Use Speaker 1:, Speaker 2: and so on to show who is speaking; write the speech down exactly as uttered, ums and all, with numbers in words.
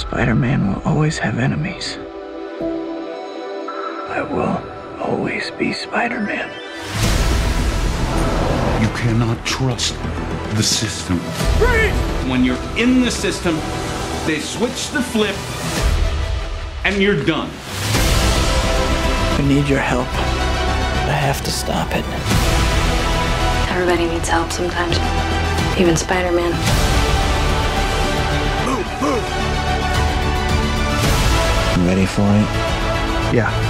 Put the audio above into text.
Speaker 1: Spider-Man will always have enemies. I will always be Spider-Man.
Speaker 2: You cannot trust the system.
Speaker 3: Freeze! When you're in the system, they switch the flip, and you're done.
Speaker 1: I need your help. I have to stop it.
Speaker 4: Everybody needs help sometimes. Even Spider-Man.
Speaker 1: Move, move. You ready for it?
Speaker 5: Yeah.